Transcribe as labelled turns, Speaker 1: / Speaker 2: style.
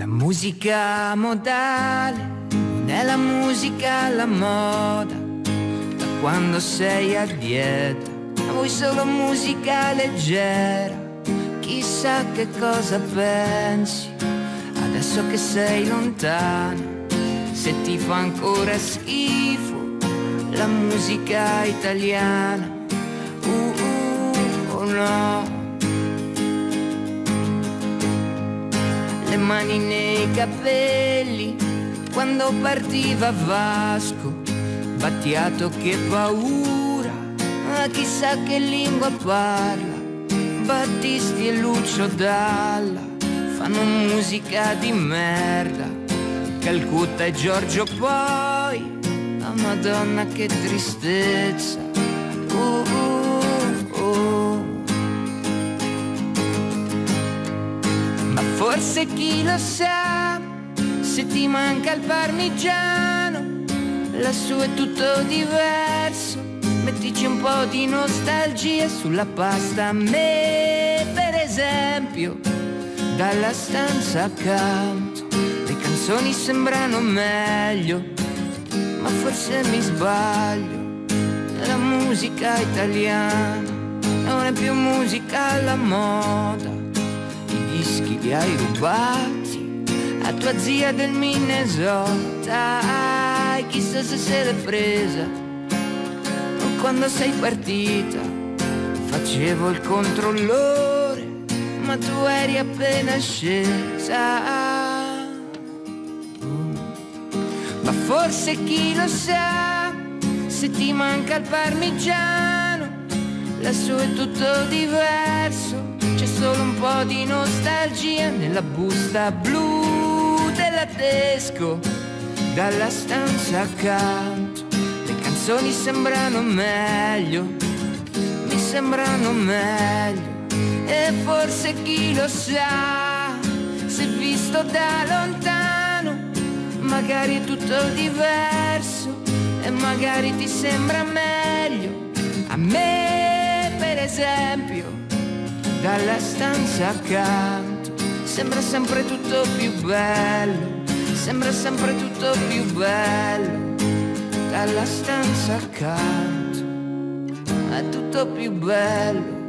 Speaker 1: La musica modale non è la musica alla moda, da quando sei a dieta, ma vuoi solo musica leggera. Chissà che cosa pensi adesso che sei lontana, se ti fa ancora schifo la musica italiana. Oh no. Le mani nei capelli quando partiva Vasco, Battiato che paura, ma chissà che lingua parla. Battisti e Lucio Dalla fanno musica di merda. Calcutta e Giorgio poi, la Madonna che tristezza. Ma forse chi lo sa, se ti manca il parmigiano, lassù è tutto diverso. Mettici un po' di nostalgia sulla pasta. A me, per esempio, dalla stanza accanto le canzoni sembrano meglio, ma forse mi sbaglio. La musica italiana non è più musica alla moda. I dischi li hai rubati a tua zia del Minnesota. Chissà se se l'è presa. Quando sei partita facevo il controllore, ma tu eri appena scesa. Ma forse chi lo sa, se ti manca il parmigiano, lassù è tutto diverso. C'è solo un po' di nostalgia nella busta blu della Tesco, dalla stanza accanto. Le canzoni sembrano meglio, mi sembrano meglio. E forse chi lo sa, se visto da lontano, magari è tutto diverso e magari ti sembra meglio. A me, per esempio, dalla stanza accanto sembra sempre tutto più bello, sembra sempre tutto più bello. Dalla stanza accanto è tutto più bello.